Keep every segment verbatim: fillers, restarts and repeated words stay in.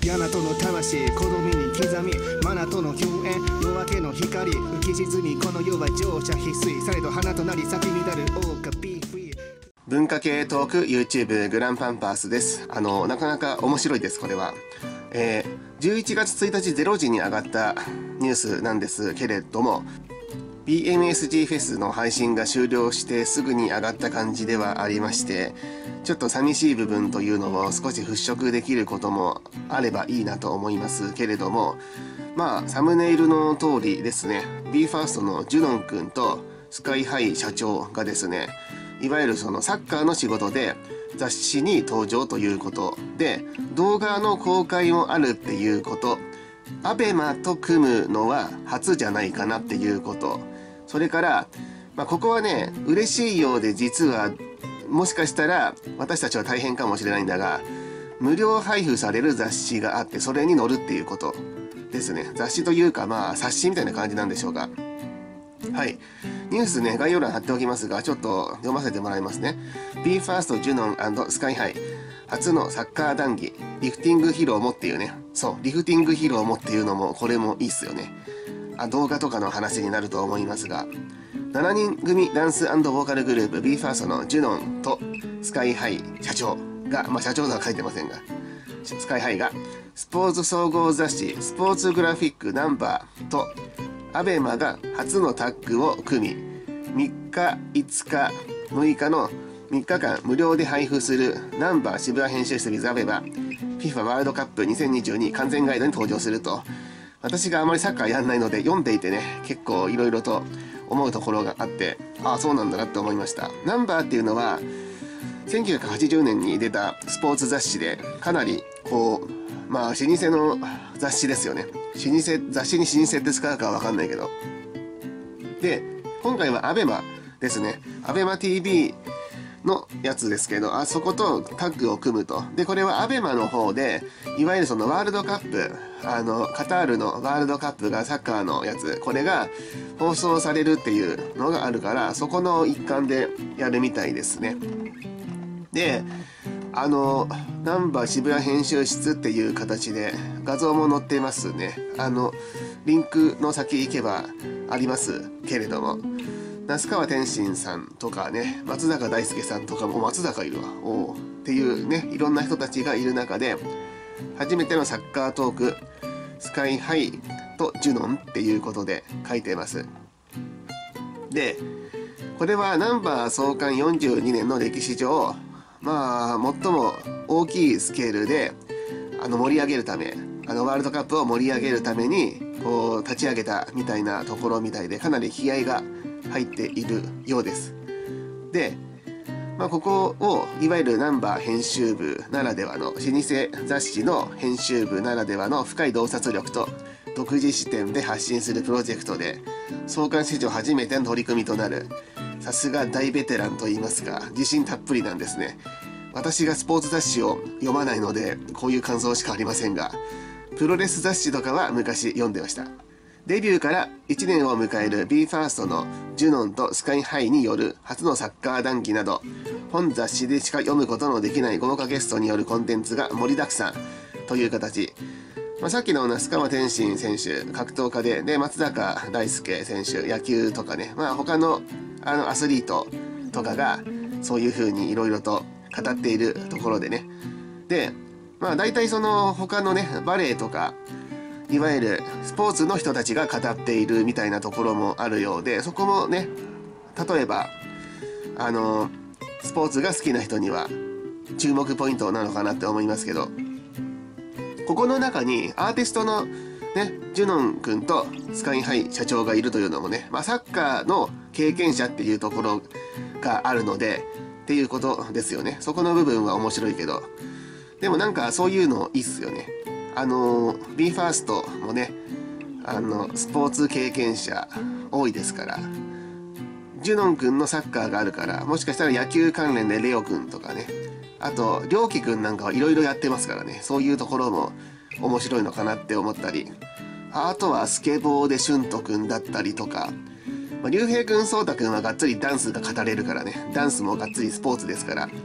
大和の魂好みに刻みマナとの共演夜明けの光浮き沈みこの世は乗車翡翠されど花となり咲き乱るオーカビーフリー文化系トーク YouTube グランパンパースです。あのなかなか面白いですこれは。えー、じゅういちがつついたちれいじに上がったニュースなんですけれども ビーエムエスジー フェスの配信が終了してすぐに上がった感じではありましてちょっと寂しい部分というのを少し払拭できることもあればいいなと思いますけれどもまあサムネイルの通りですね ビーファースト のジュノン君とスカイハイ社長がですねいわゆるそのサッカーの仕事で雑誌に登場ということで動画の公開もあるっていうことアベマと組むのは初じゃないかなっていうことそれから、まあ、ここはね嬉しいようで実はもしかしたら私たちは大変かもしれないんだが無料配布される雑誌があってそれに載るっていうことですね雑誌というかまあ冊子みたいな感じなんでしょうかはい。ニュースね、概要欄貼っておきますが、ちょっと読ませてもらいますね。ビーファースト ジュノン スカイハイ。初のサッカー談義。リフティング披露もっていうね。そう、リフティング披露もっていうのも、これもいいっすよね。あ、動画とかの話になると思いますが、しちにん組ダンス&ボーカルグループ ビーファースト のジュノンとスカイハイ社長が、まあ社長とは書いてませんが、スカイハイが、スポーツ総合雑誌、スポーツグラフィックナンバーと、アベマが初のタッグを組みみっかいつかむいかのみっかかん無料で配布するナンバー渋谷編集室 with アベマ FIFA ワールドカップにせんにじゅうに完全ガイドに登場すると私があまりサッカーやんないので読んでいてね結構いろいろと思うところがあってああそうなんだなって思いました。ナンバーっていうのはせんきゅうひゃくはちじゅうねんに出たスポーツ雑誌でかなりこうまあ老舗の雑誌ですよね。老舗雑誌に老舗って使うかは分かんないけどで今回はアベマですねアベマ ティービー のやつですけどあそことタッグを組むとでこれはアベマの方でいわゆるそのワールドカップあのカタールのワールドカップがサッカーのやつこれが放送されるっていうのがあるからそこの一環でやるみたいですね。であのナンバー渋谷編集室っていう形で画像も載ってますね。あのリンクの先行けばありますけれども那須川天心さんとかね松坂大輔さんとかも松坂いるわおうっていうねいろんな人たちがいる中で初めてのサッカートークスカイハイとジュノンっていうことで書いてます。でこれはナンバー創刊よんじゅうにねんの歴史上まあ最も大きいスケールであの盛り上げるためあのワールドカップを盛り上げるためにこう立ち上げたみたいなところみたいでかなり気合が入っているようです。で、まあ、ここをいわゆるナンバー編集部ならではの老舗雑誌の編集部ならではの深い洞察力と独自視点で発信するプロジェクトで創刊史上初めての取り組みとなるさすが大ベテランと言いますか自信たっぷりなんですね。私がスポーツ雑誌を読まないのでこういう感想しかありませんがプロレス雑誌とかは昔読んでました。デビューからいちねんを迎える ビーファースト のジュノンとスカイハイによる初のサッカー談義など本雑誌でしか読むことのできない豪華ゲストによるコンテンツが盛りだくさんという形、まあ、さっきの那須川天心選手格闘家でで松坂大輔選手野球とかね、まあ、他のあのアスリートとかがそういう風にいろいろと語っているところでねでまあ大体その他のねバレエとかいわゆるスポーツの人たちが語っているみたいなところもあるようでそこもね例えばあのスポーツが好きな人には注目ポイントなのかなって思いますけどここの中にアーティストのねジュノン君とスカイハイ社長がいるというのもね、まあ、サッカーの経験者っていうところがあるのでっていうことですよね。そこの部分は面白いけどでもなんかそういうのいいっすよね。あの ビーファースト もねあのスポーツ経験者多いですからジュノン君のサッカーがあるからもしかしたら野球関連でレオ君とかねあと涼樹君なんかはいろいろやってますからねそういうところも面白いのかなって思ったりあとはスケボーで俊斗君だったりとか竜兵君颯太君はがっつりダンスが語れるからねダンスもがっつりスポーツですから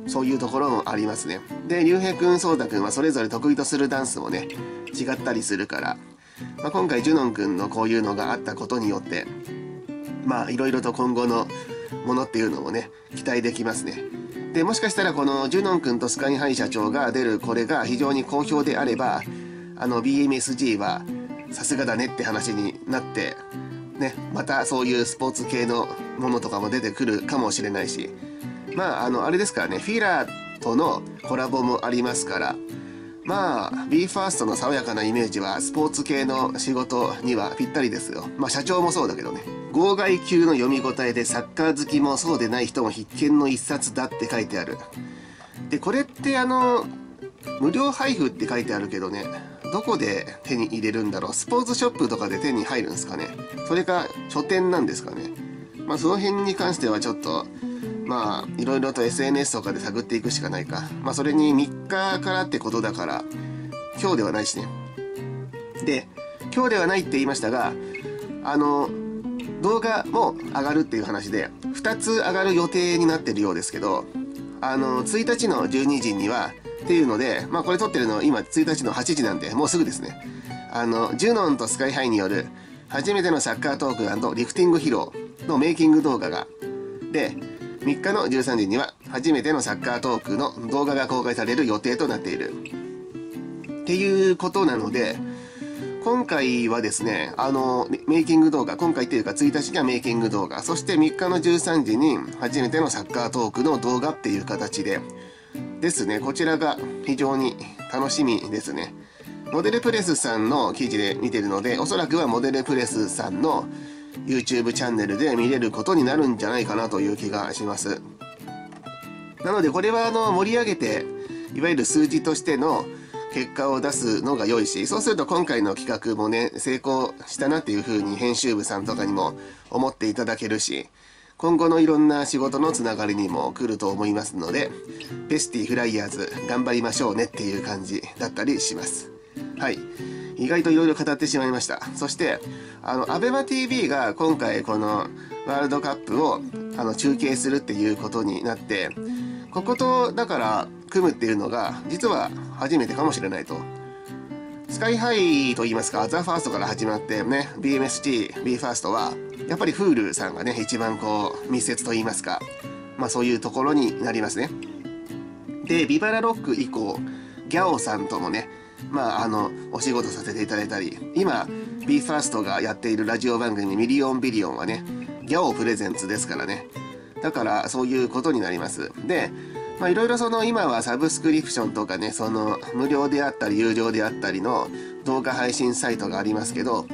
そういうところもありますね。で、竜兵くん、そうたくんはそれぞれ得意とするダンスもね、違ったりするから、まあ、今回ジュノンくんのこういうのがあったことによって、まあいろいろと今後のものっていうのもね、期待できますね。で、もしかしたらこのジュノンくんとスカイハイ社長が出るこれが非常に好評であれば、あの ビーエムエスジー はさすがだねって話になって、ね、またそういうスポーツ系のものとかも出てくるかもしれないし、まあ、あの、あれですからね、フィラーとのコラボもありますから、まあ、ビーファースト の爽やかなイメージはスポーツ系の仕事にはぴったりですよ。まあ、社長もそうだけどね。号外級の読み応えでサッカー好きもそうでない人も必見の一冊だって書いてある。で、これってあの、無料配布って書いてあるけどね、どこで手に入れるんだろう。スポーツショップとかで手に入るんですかね。それか書店なんですかね。まあその辺に関してはちょっと、まあいろいろと エスエヌエス とかで探っていくしかないか。まあそれにみっかからってことだから、今日ではないしね。で、今日ではないって言いましたが、あの、動画も上がるっていう話で、ふたつ上がる予定になってるようですけど、あの、ついたちのじゅうにじには、っていうので、まあこれ撮ってるの今ついたちのはちじなんで、もうすぐですね。あの、ジュノンとスカイハイによる初めてのサッカートーク&リフティング披露のメイキング動画が、で、みっかのじゅうさんじには初めてのサッカートークの動画が公開される予定となっている。っていうことなので、今回はですね、あの、メイキング動画、今回っていうかついたちにはメイキング動画、そしてみっかのじゅうさんじに初めてのサッカートークの動画っていう形で、ですね、こちらが非常に楽しみですね。モデルプレスさんの記事で見てるので、おそらくはモデルプレスさんの YouTube チャンネルで見れることになるんじゃないかなという気がします。なのでこれはあの盛り上げて、いわゆる数字としての結果を出すのが良いし、そうすると今回の企画もね、成功したなっていう風に編集部さんとかにも思っていただけるし、今後のいろんな仕事のつながりにも来ると思いますので、ベスティフライヤーズ頑張りましょうねっていう感じだったりします。はい。意外といろいろ語ってしまいました。そして、あの、アベマ ティーブイ が今回このワールドカップをあの中継するっていうことになって、こことだから組むっていうのが実は初めてかもしれないと。スカイハイと言いますか、ザ・ファーストから始まってね、ビーエムエスジー、ビーファーストは、やっぱり Hulu さんがね、一番こう、密接と言いますか、まあそういうところになりますね。で、ビバラロック以降、ギャオさんともね、まああの、お仕事させていただいたり、今、ビーファーストがやっているラジオ番組ミリオンビリオンはね、ギャオプレゼンツですからね。だからそういうことになります。で、まあいろいろその今はサブスクリプションとかね、その無料であったり有料であったりの動画配信サイトがありますけど、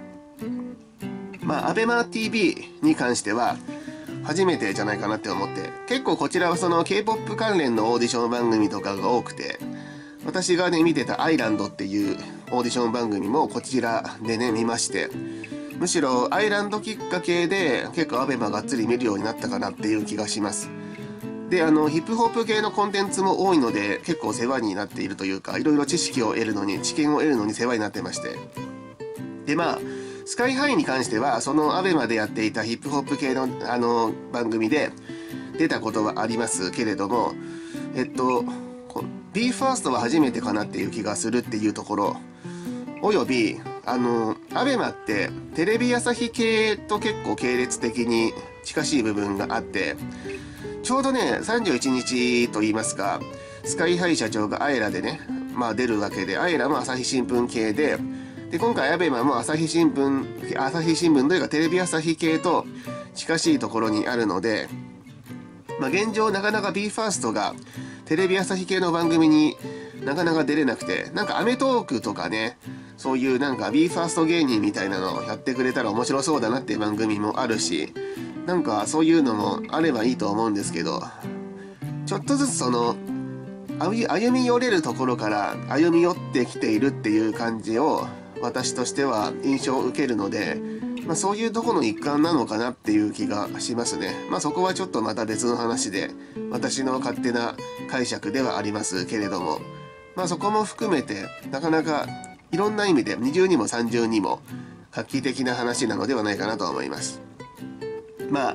まあアベマ ティーブイ に関しては初めてじゃないかなって思って、結構こちらはその K-ポップ 関連のオーディション番組とかが多くて、私がね見てたアイランドっていうオーディション番組もこちらでね見まして、むしろアイランドきっかけで結構アベマがっつり見るようになったかなっていう気がします。で、あの、ヒップホップ系のコンテンツも多いので、結構世話になっているというか、いろいろ知識を得るのに、知見を得るのに世話になってまして。で、まあ、スカイハイに関しては、そのアベマでやっていたヒップホップ系の、あの、番組で出たことはありますけれども、えっと、ビーファーストは初めてかなっていう気がするっていうところ、および、あの、アベマってテレビ朝日系と結構系列的に近しい部分があって、ちょうどね、さんじゅういちにちと言いますか、スカイハイ社長がアイラでね、まあ出るわけで、アイラも朝日新聞系で、で、今回アベマも朝日新聞、朝日新聞というかテレビ朝日系と近しいところにあるので、まあ現状なかなか ビーファーストがテレビ朝日系の番組になかなか出れなくて、なんかアメトークとかね、そういうなんか ビーファースト芸人みたいなのをやってくれたら面白そうだなっていう番組もあるし、なんかそういうのもあればいいと思うんですけど、ちょっとずつその歩み寄れるところから歩み寄ってきているっていう感じを私としては印象を受けるので、まあ、そういうとこの一環なのかなっていう気がしますね。まあそこはちょっとまた別の話で、私の勝手な解釈ではありますけれども、まあそこも含めてなかなかいろんな意味で二重にも三重にも画期的な話なのではないかなと思います。まあ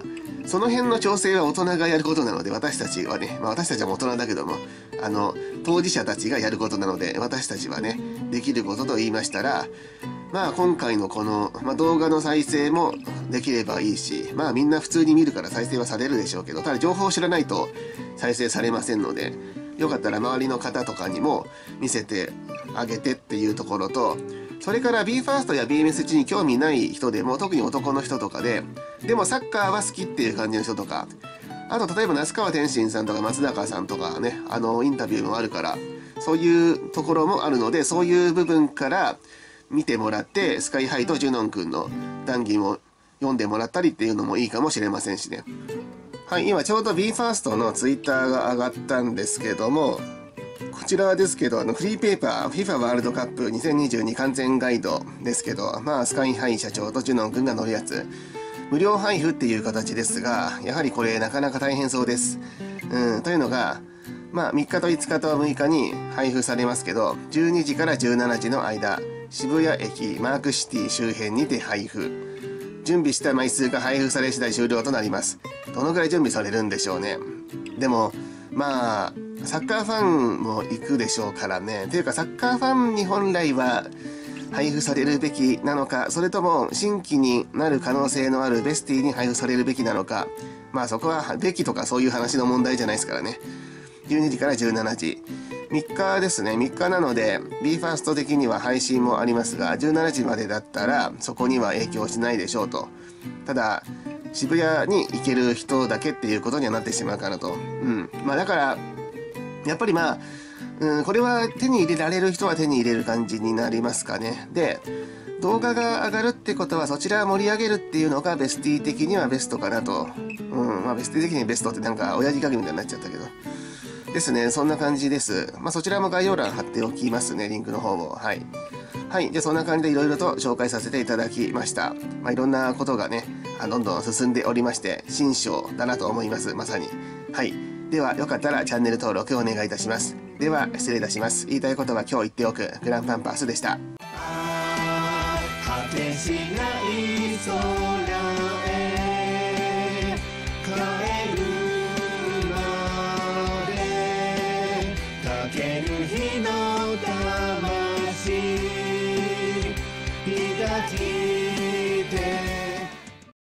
その辺の調整は大人がやることなので、私たちはね、まあ私たちはもう大人だけども、あの、当事者たちがやることなので、私たちはね、できることと言いましたら、まあ今回のこの、まあ、動画の再生もできればいいし、まあみんな普通に見るから再生はされるでしょうけど、ただ情報を知らないと再生されませんので、よかったら周りの方とかにも見せてあげてっていうところと、それから ビーファースト や ビーエムエスジー に興味ない人でも、特に男の人とかで、でもサッカーは好きっていう感じの人とか、あと例えば那須川天心さんとか松坂さんとかね、あのインタビューもあるから、そういうところもあるので、そういう部分から見てもらって、スカイハイとジュノン君の談義も読んでもらったりっていうのもいいかもしれませんしね。はい、今ちょうど ビーファースト のツイッターが上がったんですけども、こちらですけど、あのフリーペーパー FIFA ワールドカップにせんにじゅうに完全ガイドですけど、まあスカイハイ社長とジュノン君が乗るやつ、無料配布っていう形ですが、やはりこれなかなか大変そうです。うん、というのが、まあみっかといつかとむいかに配布されますけど、じゅうにじからじゅうしちじの間、渋谷駅マークシティ周辺にて配布。準備した枚数が配布され次第終了となります。どのくらい準備されるんでしょうね。でも、まあ、サッカーファンも行くでしょうからね。というか、サッカーファンに本来は配布されるべきなのか、それとも新規になる可能性のあるベスティに配布されるべきなのか、まあそこはべきとかそういう話の問題じゃないですからね。じゅうにじからじゅうしちじ。みっかですね。みっかなので、ビーファースト 的には配信もありますが、じゅうしちじまでだったらそこには影響しないでしょうと。ただ、渋谷に行ける人だけっていうことにはなってしまうかなと。うん。まあだから、やっぱりまあ、うん、これは手に入れられる人は手に入れる感じになりますかね。で、動画が上がるってことはそちらを盛り上げるっていうのがベスティ的にはベストかなと。うん、まあベスティ的にベストってなんか親父ギャグみたいになっちゃったけど。ですね、そんな感じです。まあそちらも概要欄貼っておきますね、リンクの方を。はい。はい。で、そんな感じでいろいろと紹介させていただきました。まあいろんなことがね、どんどん進んでおりまして、新章だなと思います、まさに。はい。では、よかったらチャンネル登録お願いいたします。では、失礼いたします。言いたいことは今日言っておく、グランパンパースでした。 果てしない空